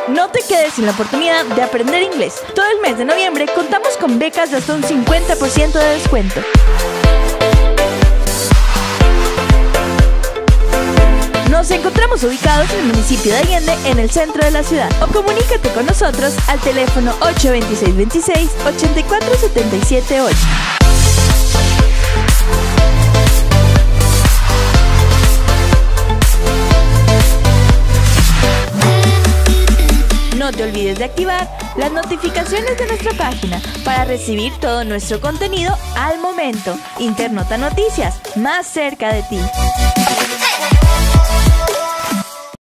No te quedes sin la oportunidad de aprender inglés. Todo el mes de noviembre contamos con becas de hasta un 50% de descuento. Nos encontramos ubicados en el municipio de Allende, en el centro de la ciudad. O comunícate con nosotros al teléfono 826-26-84778. No te olvides de activar las notificaciones de nuestra página para recibir todo nuestro contenido al momento. Internota Noticias, más cerca de ti.